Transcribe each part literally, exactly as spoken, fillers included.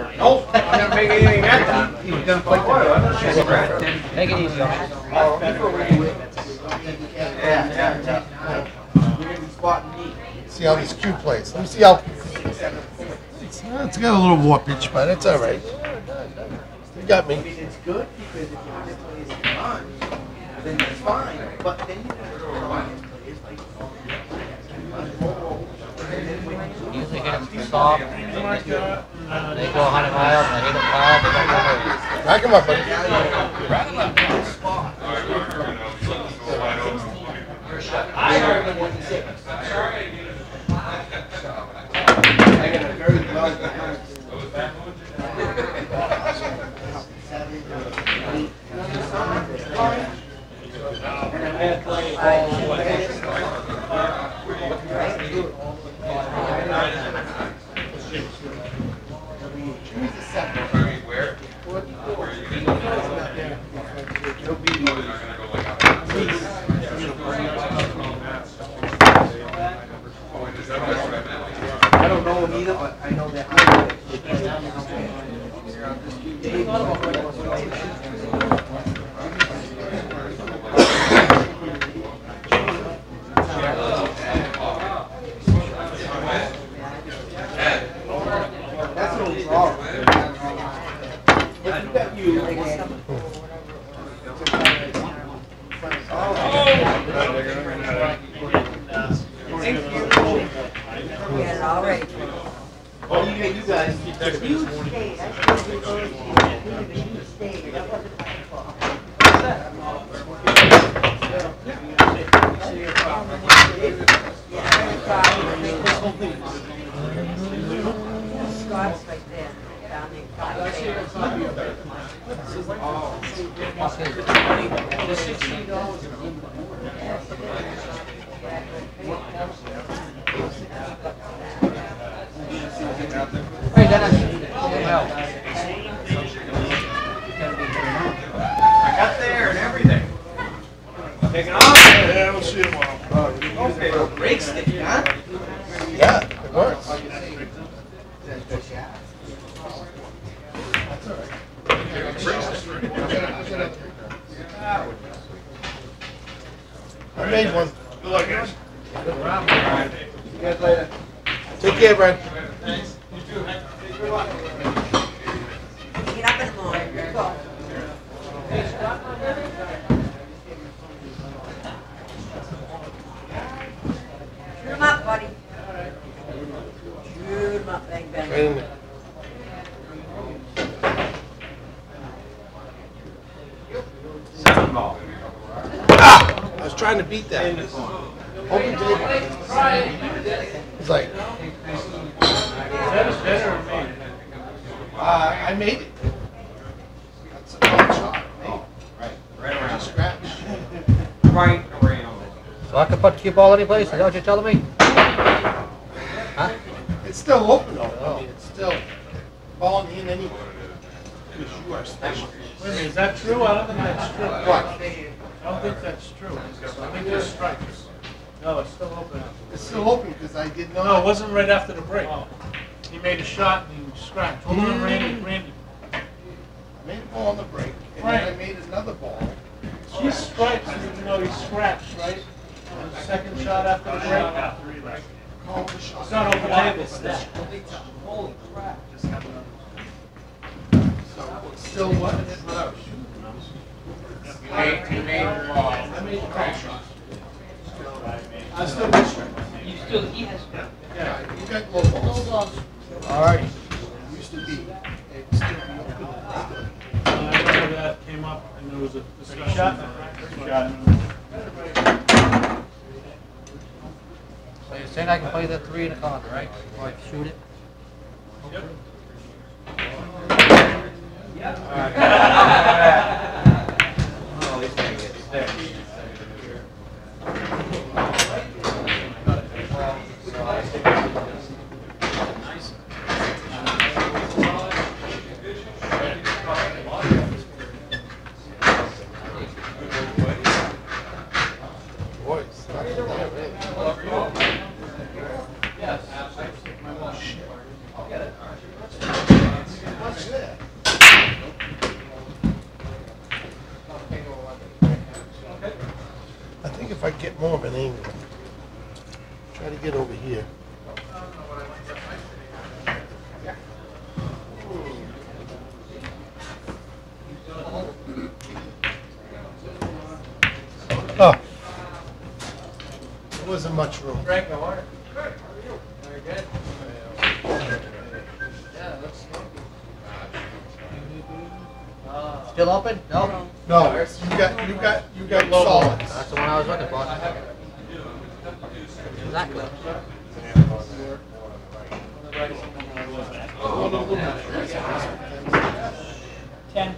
Nope, I'm gonna make anything that time. He was gonna play tomorrow. Take it easy, guys. Yeah, yeah, yeah. See how this cue plays. Let me see how. It's, uh, it's got a little warpage, but it's all right. You got me. It's good because if you just play it on, then it's fine. But then you have to Usually hit them soft. They go one hundred miles and they hit them loud. They don't go hurt. Rack him up, buddy. Rack him up. I heard the one six. I got a very well balanced. And I'm gonna play all I don't know him either, but I know that. That's no problem. But you got you. Thank you. Yeah, all right. Oh, you, you guys. You stayed. I told you earlier. You stayed. That wasn't my fault. Yeah, I'm gonna try. Scott's right there. Down there. Hey, Dennis. Well. I got there and everything. Taking off? Yeah, we'll see you tomorrow. Okay, well, brakes stick, huh? Yeah, it works. I made one. Good luck, guys. See you guys later. Take care, Brent. Get up in the morning. Go. Shoot him up, buddy. Shoot him up, bang, bang. Wait a minute. Seven ball. Ah! I was trying to beat that. Open table. He's like, uh, I made it. That's a long shot. Oh, right. Right around. Scratch. Right around it. So I can put the cue ball any place? Is that what you're telling me? Huh? It's still open though. I mean, it's still falling in anyway. Because you are special. Wait a minute, is that true? I don't think that's true. What? I don't think that's true. I think there's strikes. No, it's still open. It's still open because I did not. No, it wasn't right after the break. He made a shot and he scratched. Hold on, Randy. Randy. I made a ball on the break, and Right. then I made another ball. He strikes, you know, he scratched, right? And the second shot after the break. Called the shot. It's not over table. Holy crap. So it's still what? Eight, you made the ball. I made a crack shot. I still miss it. You still, he has. Yeah, you got low balls. All right. Used to be. It's still be open. I remember that came up and there was a discussion. Shot. So you're saying I can play that three in the corner, right? Before I shoot it? Yep. Oh, he's gonna get sick. Boys, not too bad, really. Yes. Oh, shit. wasn't much room. Frank, how are you? Good. How are you? Very good. Yeah, looks smoky. Still open? No? No, you got, you got, you got solids. That's the one I was looking for. Exactly. Ten.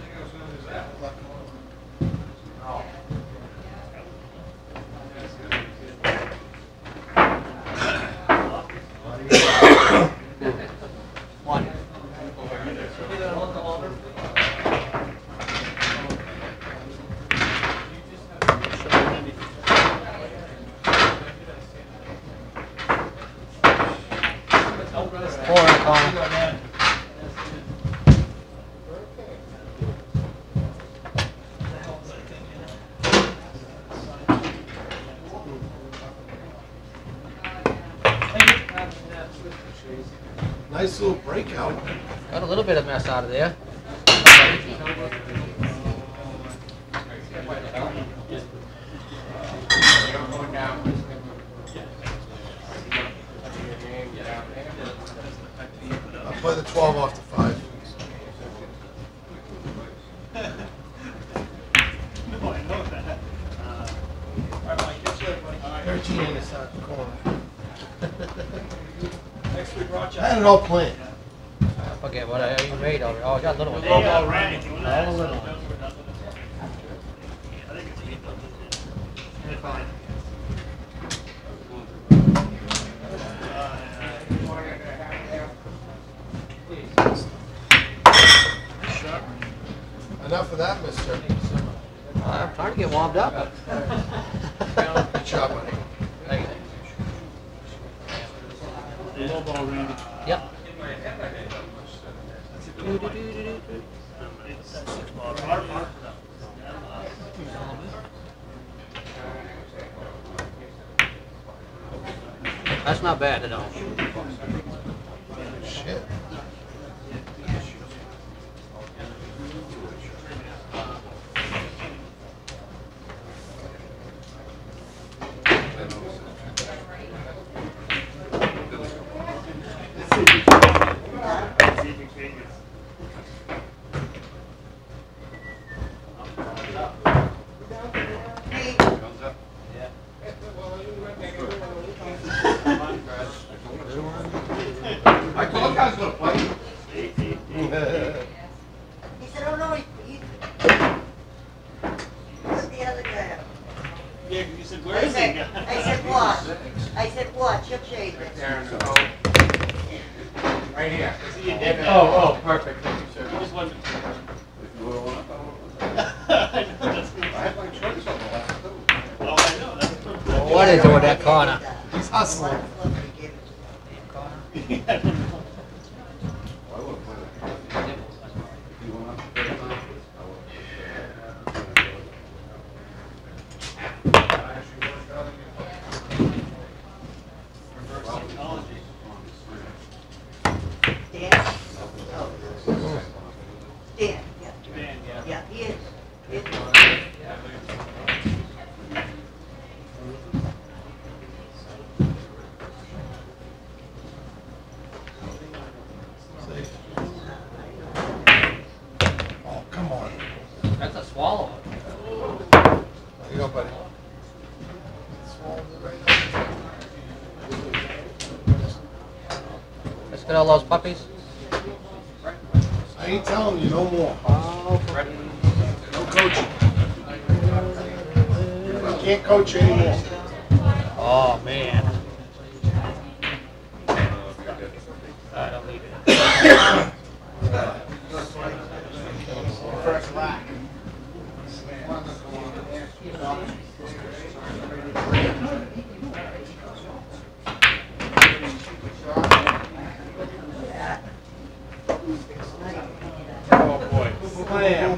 One. Four in the corner. Nice little breakout. Got a little bit of mess out of there. I'll play the twelve off the five. No, I know that. Uh, all right, Mike, get you later, buddy. All right. thirteen in the side corner. Next week, Rochester. I had it all planned. I forget what I you made already. Oh, I got a little one. They all ran it. All the little ones. I think it's eight. You're fine. Enough of that, mister. I'm trying to get warmed up. Good job, buddy. Thank you. Low ball, Randy. Yep. It's six ball. Our mark. That's not bad at all. Shit. I told you I was gonna play. He said, oh no, he, he, put the other guy up. Yeah, you said, where I is he? said, I said, watch. I said, watch, he'll change it. Darren, so. Right here. Is he a dead Oh, oh, perfect, thank you, sir. He just wasn't. If you want one, I know, that's good. I had my choice on the last two. Oh, I know, that's good. What is it with that corner? He's hustling. I don't know. I would have played it. If you want to play it, I would Dan? Oh. Dan, yeah. Dan, yeah. Yeah, he is. He is. Oh, come on. That's a swallow. There you go, buddy. Let's get all those puppies. I ain't telling you no more. Oh, No coaching. I can't coach you anymore. oh man. I don't need it. First rack. Oh, boy. Slam.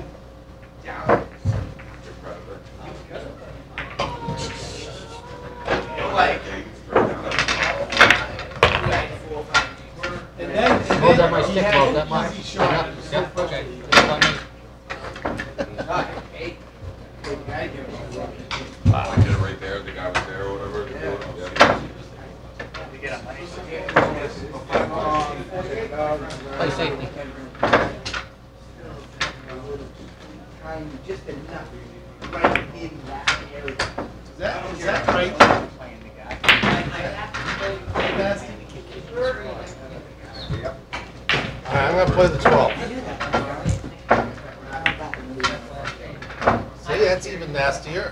And then, and Oh, that then my he stick had broke an that much. easy shot. Yep, yep, okay. Just let me- Eight. Eight, I give him a run. I did it right there, the guy was there or whatever. Yeah. Yeah. Play safety. Kind of just enough right in that area. Is that, is that right? Alright, I'm gonna play the twelve. See, that's even nastier.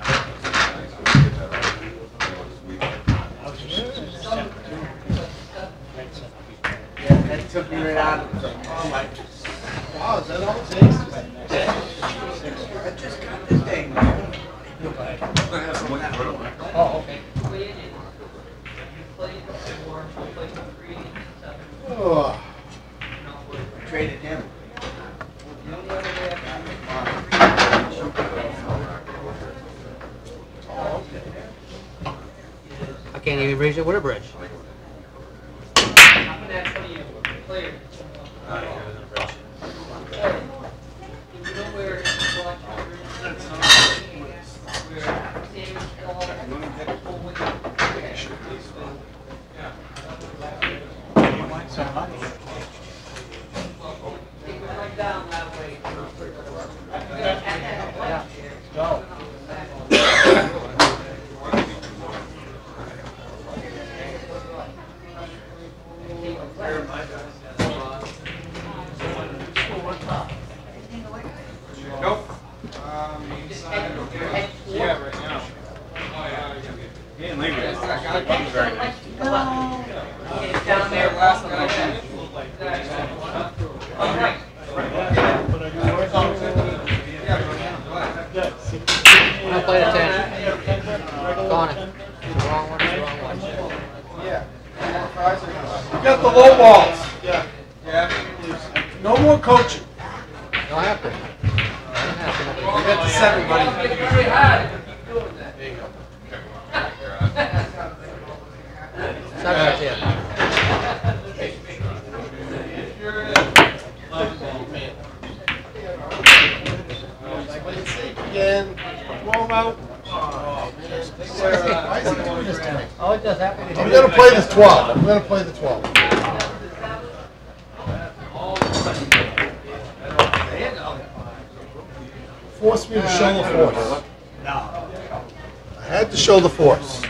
Yeah, that took me right out of it. Wow, is that all it takes? I just got this thing. Oh, okay. Oh. Traded him. I can't even raise it with a bridge. I played a ten. Gone it. Wrong one, wrong one. You got the low balls. Yeah. No more coaching. Don't have to. Don't have to. You got the seven, buddy. Seven right there. Again. Twelve out. Why is he doing this to me? Oh, it does happen. I'm gonna play this twelve. I'm gonna play the twelve. Force me to show the force. I had to show the force.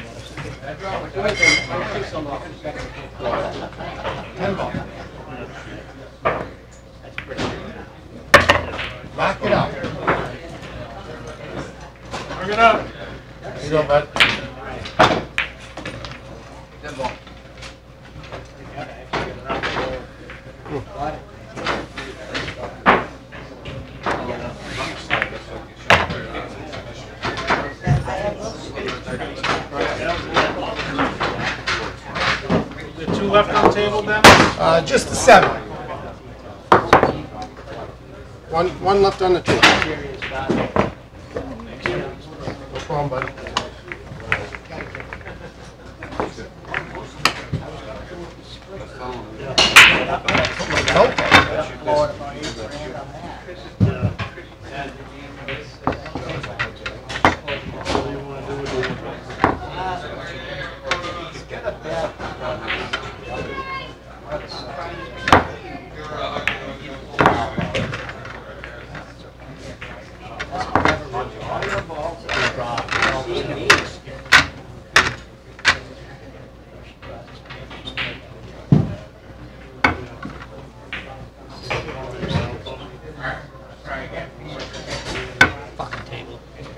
Knock it out. Bring it up. There you go, bud. The two left on the table, then? Uh, just the seven. One, one left on the table. No problem, buddy. Nope. Fucking table.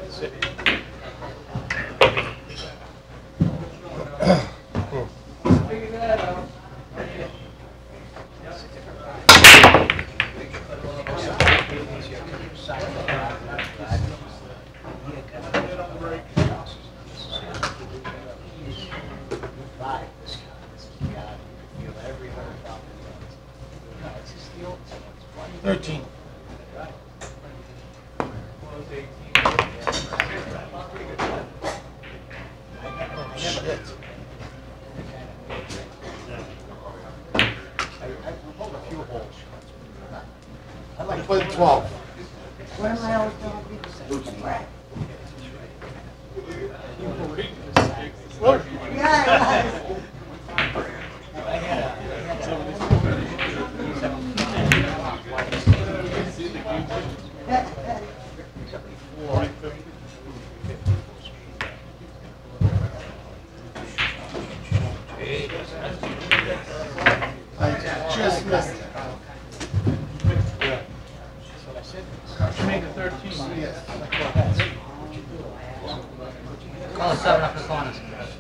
Thirteen. Oh, shit. I'd like to play the twelve. What am I always telling people? Right. Yeah, it was. dismissed. You make it thirteen. Call it seven up in the corners.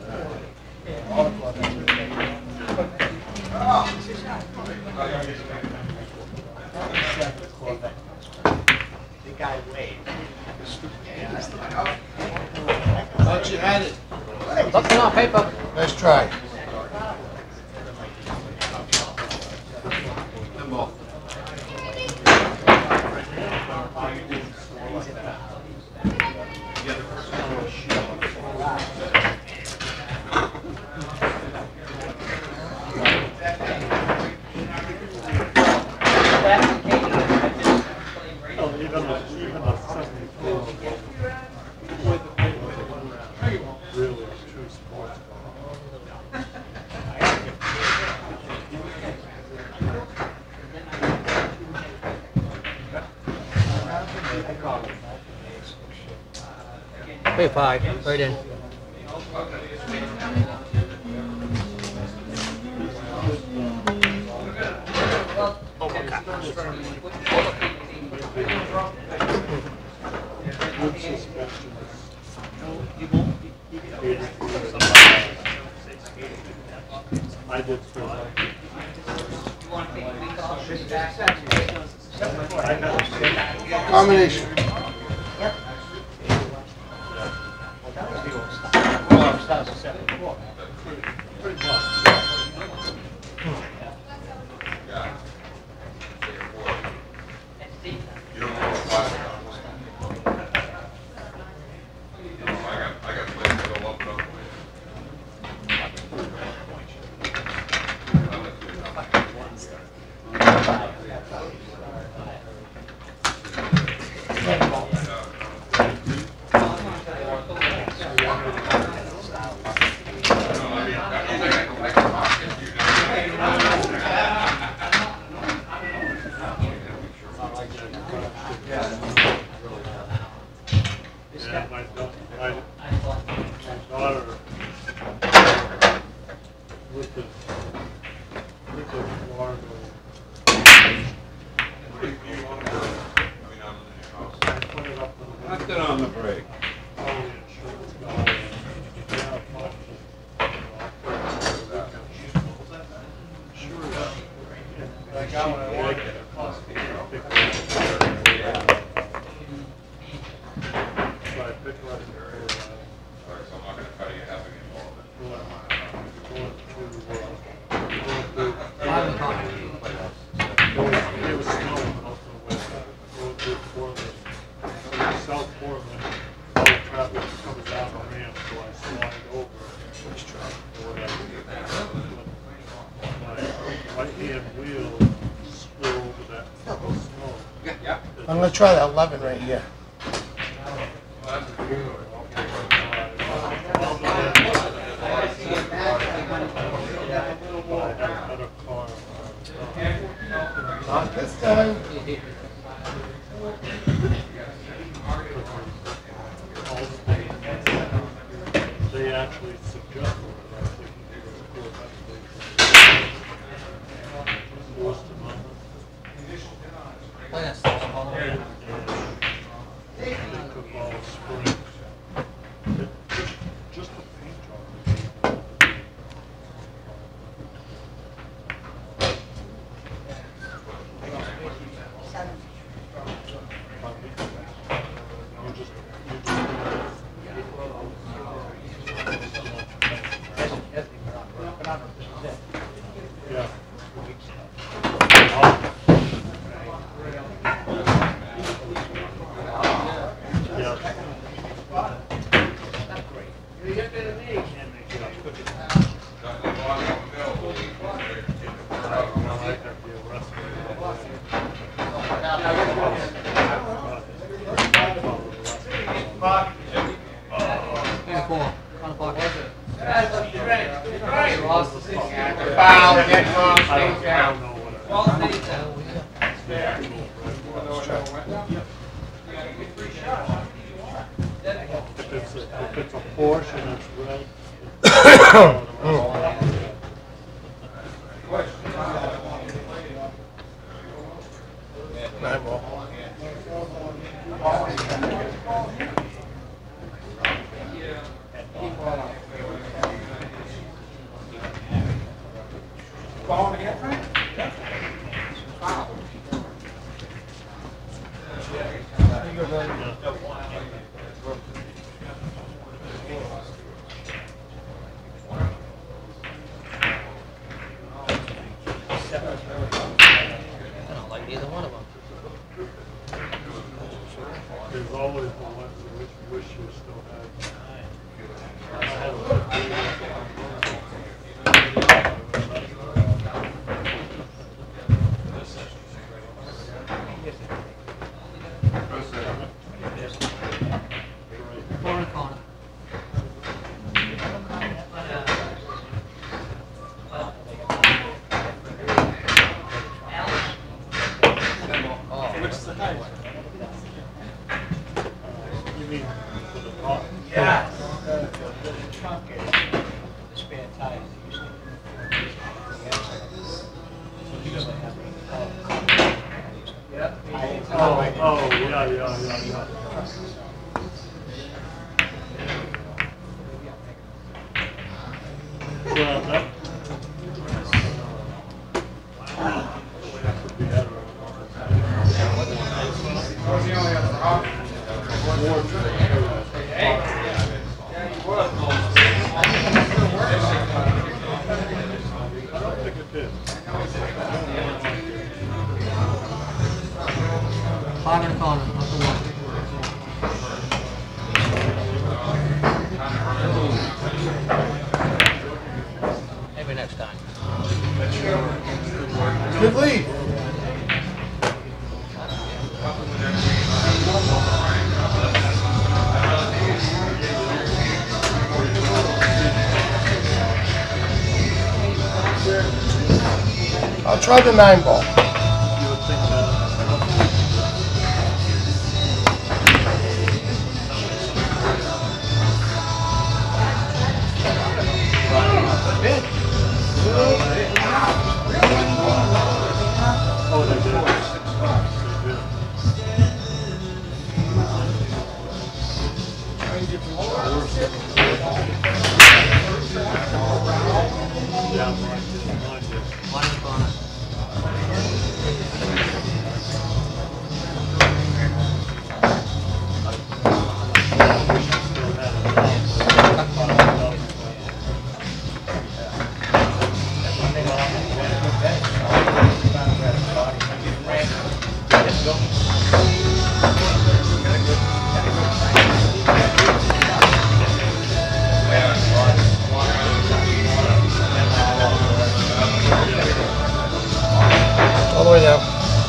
The guy waved. Thought you had it. Looking on paper. Nice try. Pay five, right in. I did. Combination. Yeah, my daughter, my, my daughter with the, with the Florida. I put it up on the. Knocked it on the break. Oh, the insurance guy. Yeah, much. Sure. I got what I wanted. It cost me a big so I picked her up for, uh, So I'm not gonna try to get having it all of it. going to, uh, going Five in the to, corner. going, it was snowing out the west side, going to Portland. So in South Portland, all the traffic comes down the ramp, so I slide over. Or whatever. My right hand wheel split over that snow. I'm gonna try that eleven right here. Not this time. They actually suggest that I think most of them. Play that stuff all the way. They took all springs. It- Just, just the paint job. You just, you just. Yeah. Four. On the block. Foul, get wrong, I don't, stays I down. don't know what it Well, stays down. the actual red was. If it's, a- if it's a Porsche and it's red. it's- Nine ball. I don't like either one of them. There's always the ones that you wish you still had. I have Corner, corner. You mean for the top? Yeah. Oh, oh, yeah, yeah, yeah, yeah. Well, that. I don't think it did. Corner, corner, not the one. Maybe next time. Good lead. I'll try the nine ball. You would think that. Oh, they did. They did. Yeah, I'm right. Mine did. One in the corner. All the way down.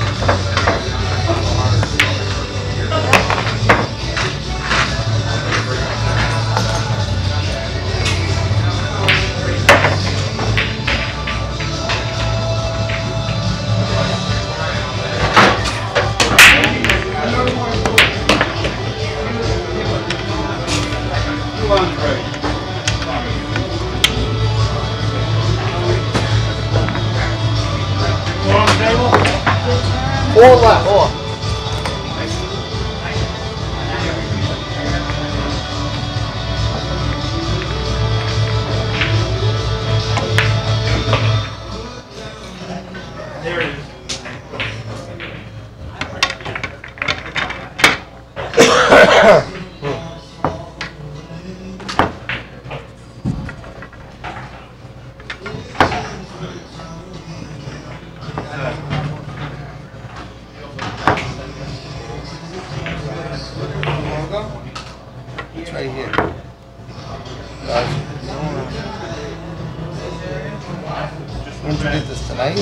Four left. Four. There it is. It's right here. Guys. When did you get this tonight?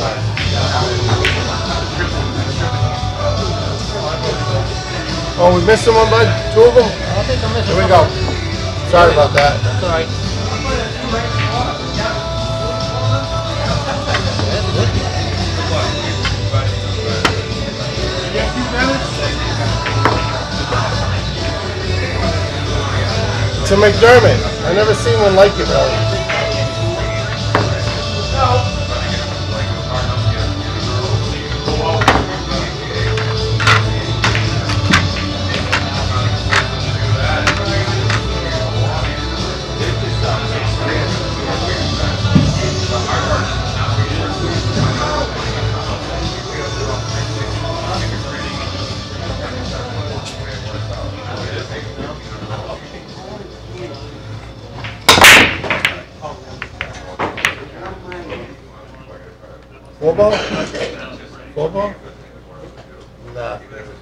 Oh, we missing one, bud? Two of them? I think I'm missing Here we something. go. Sorry about that. That's all right. To McDermott. I never seen one like it, really. Four ball? Four ball? Nah.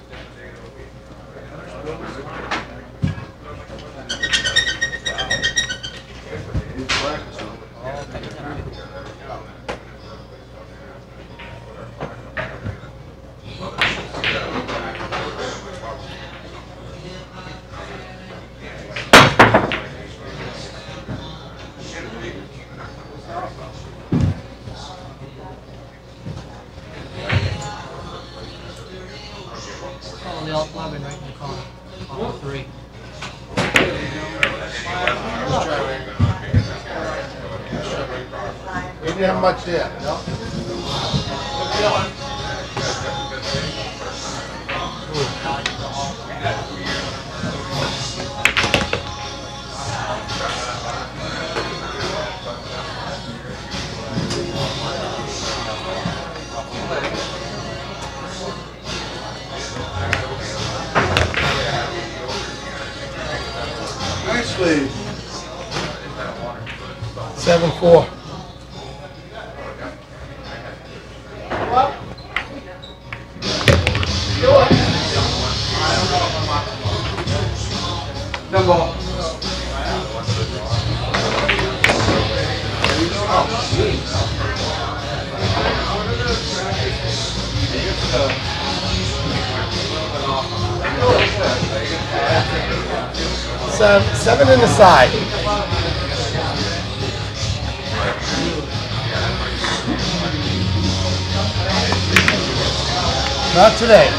Oh, the alt eleven right in the corner. All three. We didn't have much there, no? Nicely. Seven four. No ball. Seven, seven in the side. Not today.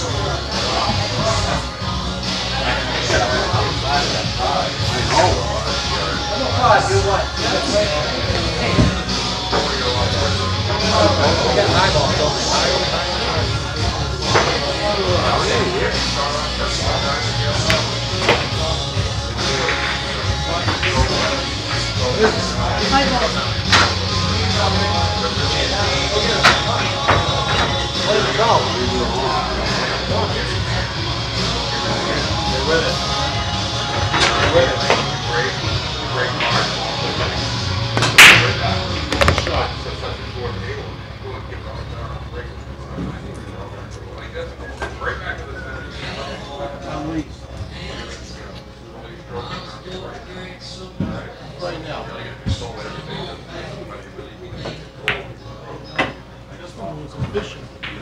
Right now. This one was efficient.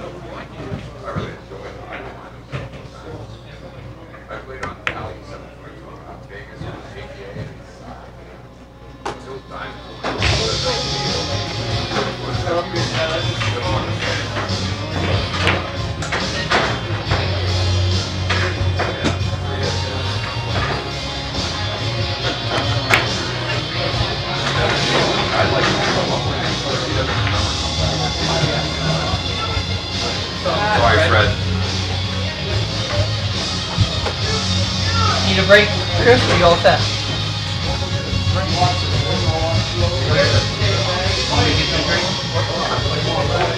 Sorry, Fred. Need a break, Chris, or you all set? Want me to get you a drink?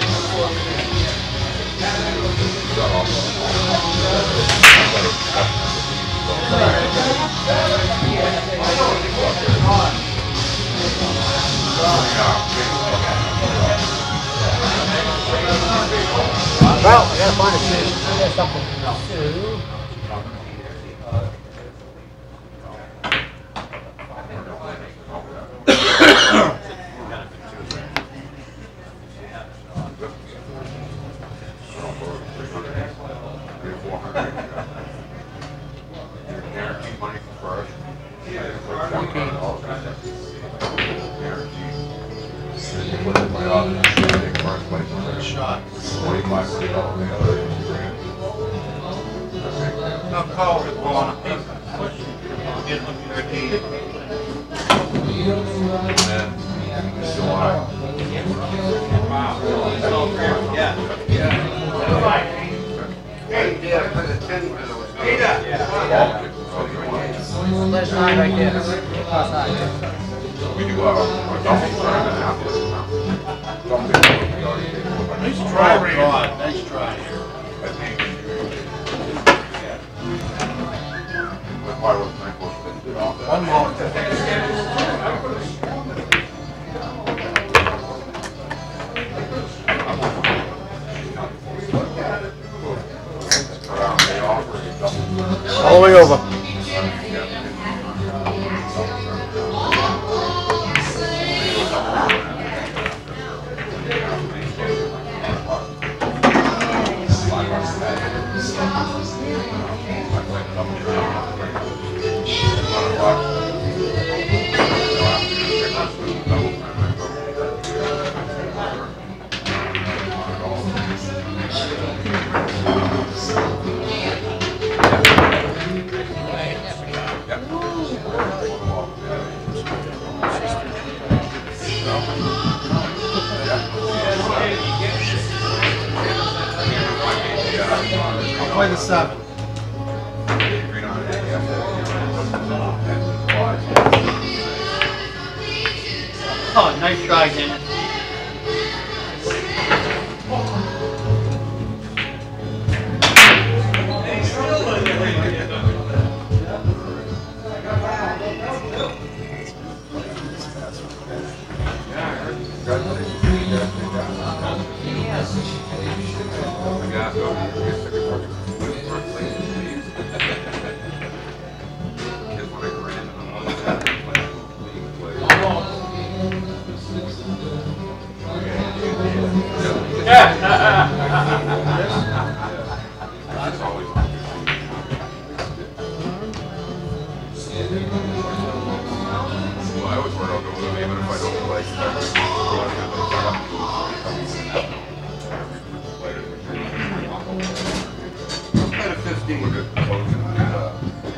Well, I gotta find a fish. I got something to do. No call is on a paper. Get them your deed. Let it shine right there. Outside. We do our, our double time and half this now. Double time, we already did. Nice try, Ray. Nice try. I think. That's why I wasn't that close to it. One more. way over. I'll play the seven. Oh, nice try, Dennis. I always worry I'll go with me, but if I don't play, At a fifteen. we're good. Close and do the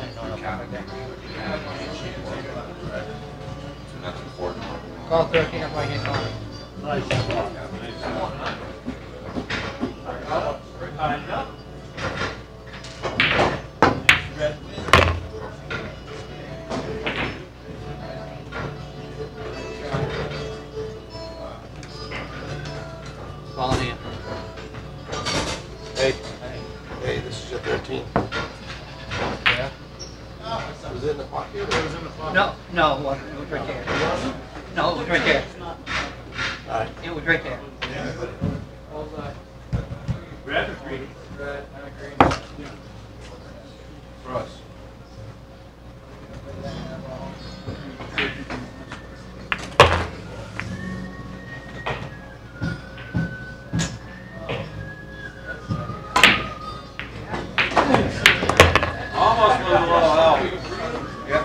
and that's important. Call thirteen up right hand corner. Nice. Ball in hand. Hey, hey, this is your thirteen. Yeah. Was it in the pocket or was it in the pocket? No, no, it wasn't. It was right there. No, it was right there. All right. It was right there. Red or green? For us. Almost was a little help. Yep.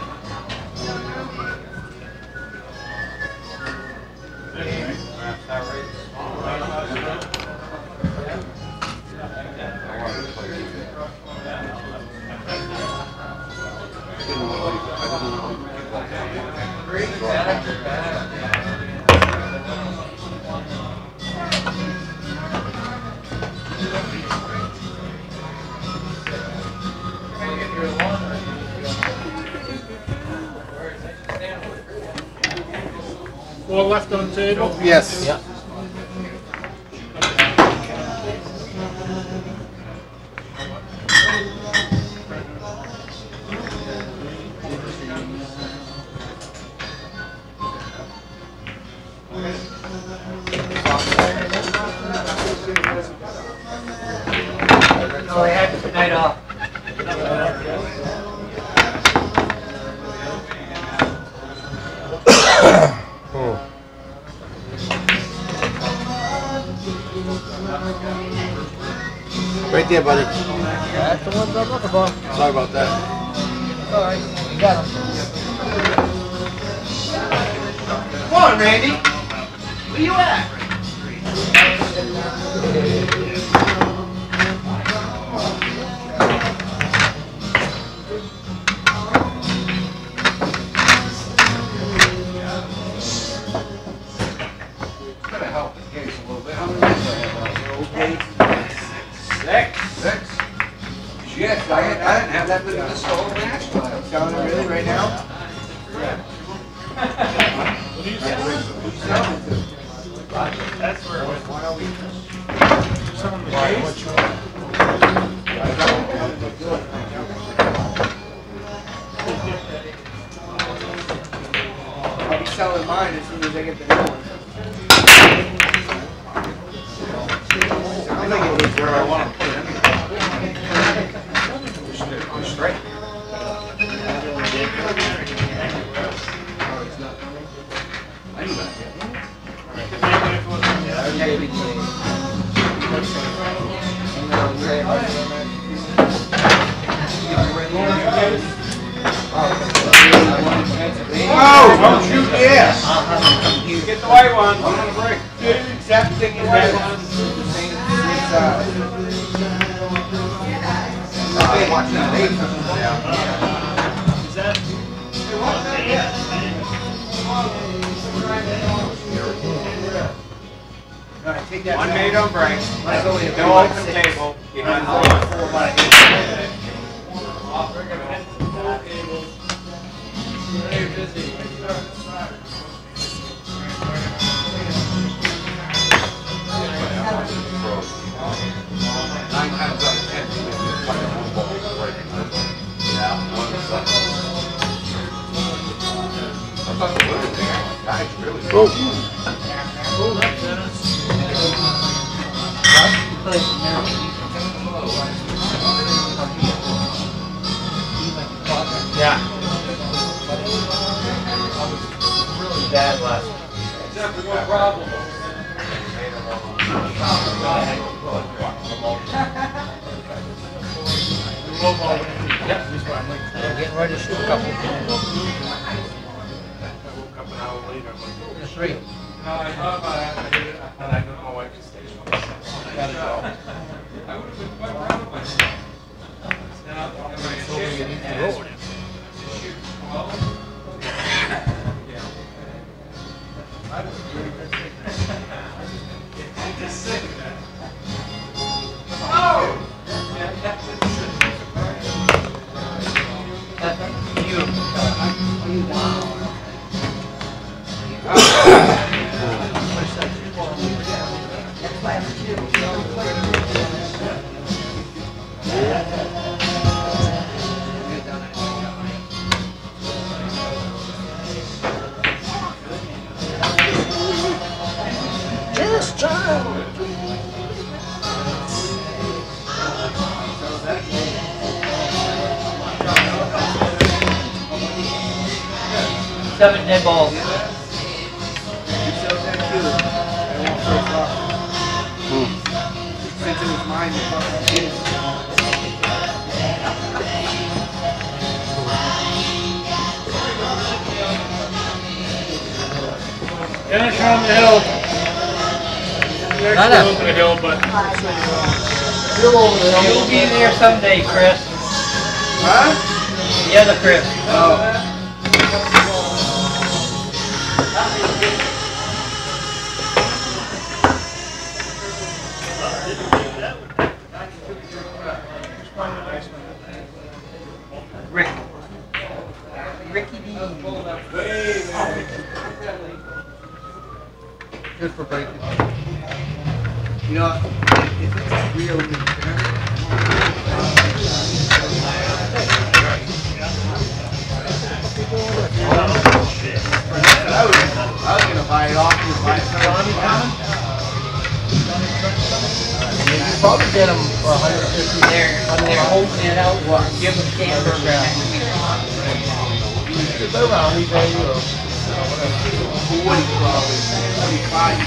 Four left on the table? Yes. Yep. So I had the night off. Right there, buddy. That's the ones I'm looking for. Sorry about that. All right, you got them. Come on, Randy. Where you at? Gotta help the case a little bit. How many minutes I have? Okay. Six. Six. Shit, I, I didn't have that many minutes the whole match. I'm telling you, really, right now? That's where it went. Why don't we some of the I'll be selling mine as soon as I get the new one. I think it was where I want to put it. Straight. Oh, don't shoot the ass. Get the white one. I'm gonna break. Exact thing is that one. Same size. Hey, watch that. Hey, Is that? one made on break. No open table. Behind the Nine times out of ten, you play a blue ball right in there. Yeah, one second. I thought the women thing, guys really. Yeah. Really bad last week. Except for one problem. Yep. I'm getting ready to shoot a couple. I woke up an hour later. I'm like, Three. no, I thought about it. I did it. And I know my wife is station. Gotta go. I would have been quite proud of myself. Now, So we get into the road. Just try. Seven dead balls. Since it was mine, the fucking kids. Finish on the hill. None of- Over the hill, but You're over there. You'll be there someday, Chris. Huh? The other Chris. Oh. Rick. Ricky D. Good for breaking. You know, if it's real I was, I was gonna buy it off you and buy it for You can probably get them for a hundred fifty. They're, they're holding it out. Give them camper ground. If they're around eBay or forty probably, forty-five.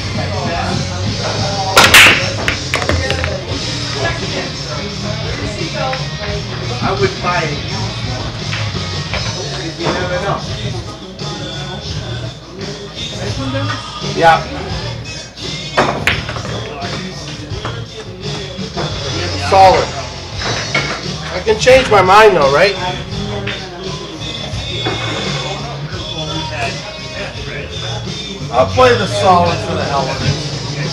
I would buy a used one. Because you never know. yeah. Solid. I can change my mind though, right? I'll play the solid for the hell of it.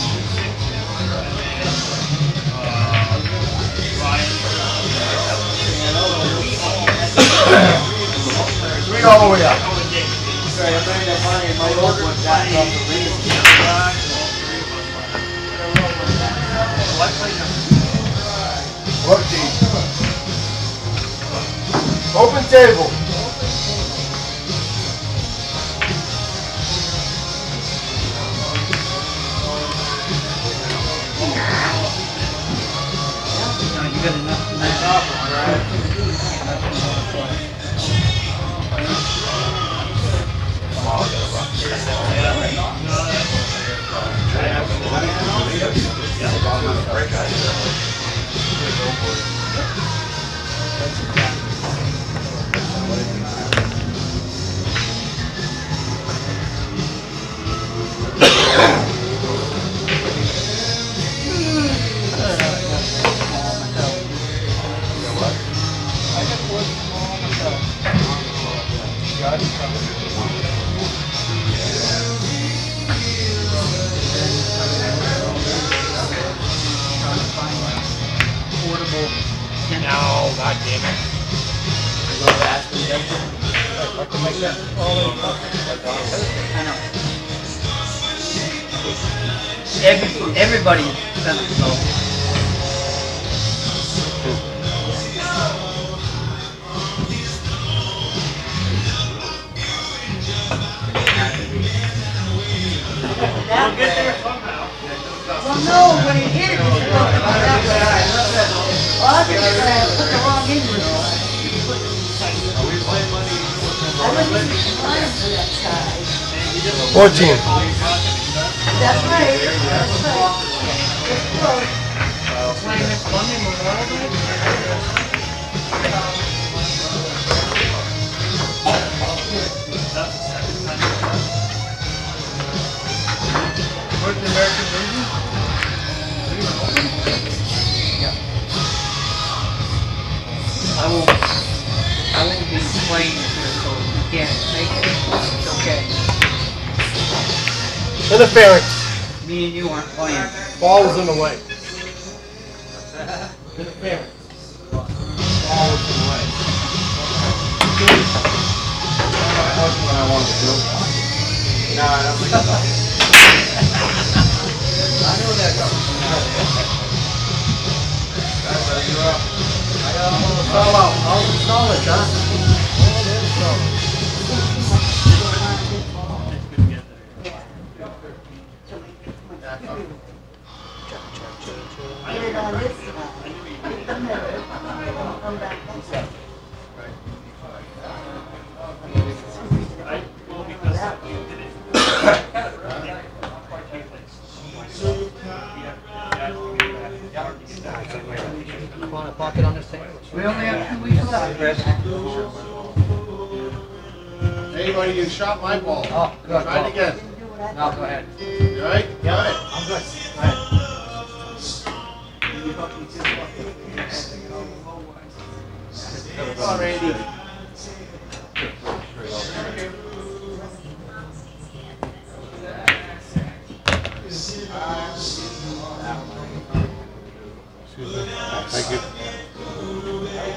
Three all the way up. Sorry, I'm not gonna buy my old one back off the range. What deep? Open table. You got enough tonight. Portable. No, god damn it. I can make that I know. Every, everybody sent it, so. We'll get there somehow. Well, no, when he hit it, it's supposed to come that way. Well, I think it's, uh, put the wrong English on it. I wasn't even trying for that size. fourteen. That's right, that's right. It's close. Playing next Monday, Memorial Day? Where's the American Legion? I won't, I won't be playing here, so if you can't make it, it's okay. Interference. Me and you aren't playing. Ball was in the way. Interference. Ball was in the way. That's what I wanted to do. No, I don't think so. I know that goes. I got them on the fall out. I'll install it, huh? Get it on this side. Hit the middle. Come back this way. I, well, because you did it. You want a pocket on this sandwich? We only have two weeks left, Chris. Hey, buddy, you shot my ball. Oh, good. Try it again. No, go ahead. You all right? Yeah, Got it. I'm good. Go ahead. Come on, Randy. Thank you.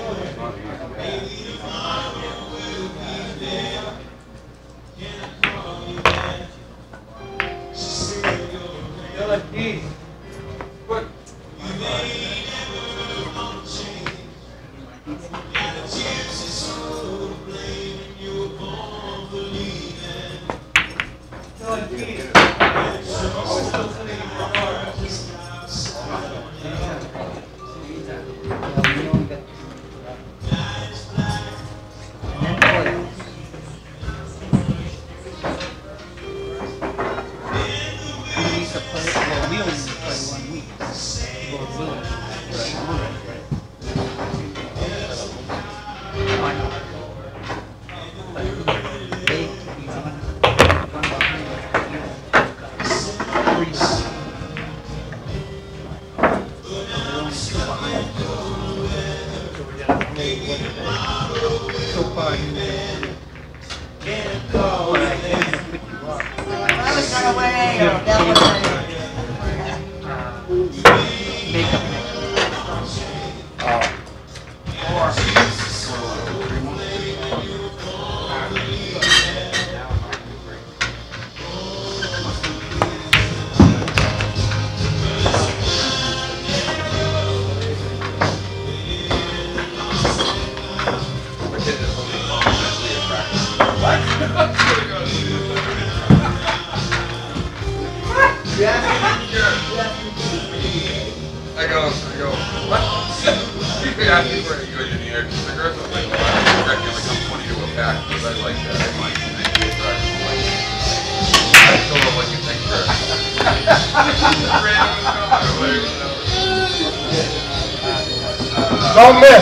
I go, I go, what? You asked me for it, you go, you need a cigarette? I'm like, well, I reckon like I'm twenty to a pack, because I like that. I like ninety a pack. I'm like, I still don't like a cigarette. Random, I'm like, whatever. Don't miss.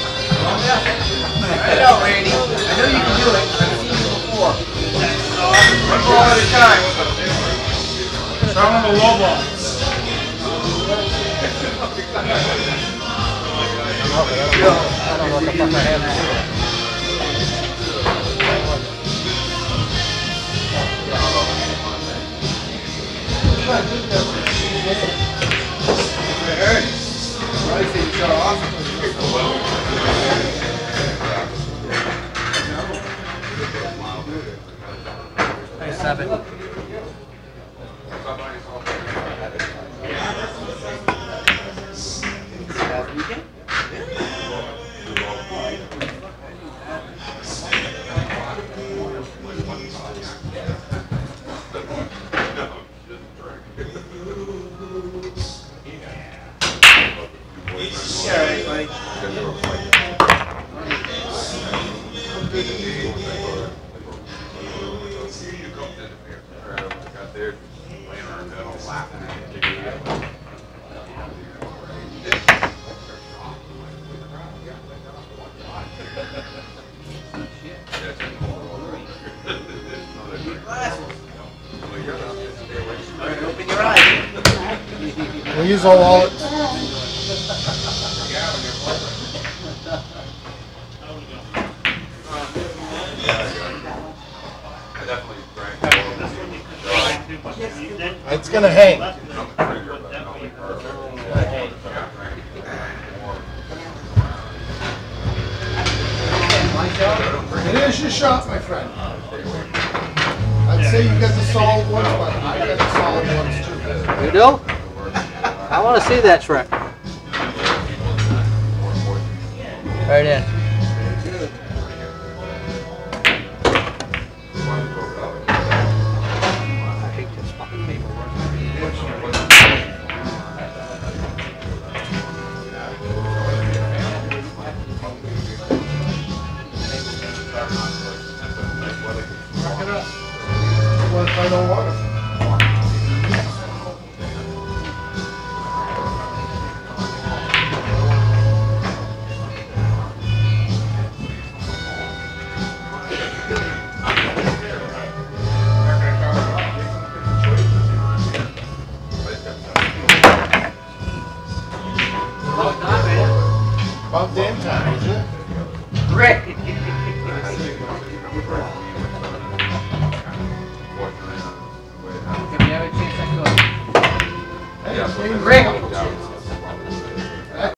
I know, Randy. I know you can do it. I've seen you before. One ball at a time. Start on the low ball. I don't know what the fuck I have to do. Hey, seven. Open your eyes. We'll use all wallets. It's gonna hang. It is your shot, my friend. I'd say you got the solid ones, but I got the solid ones too. You do? I want to see that trick. Right in. I hate this fucking paperwork. What if I don't want it? About damn time, isn't it? Rick. If you have a chance, I could. Hey, Yeah. Rick, Rick,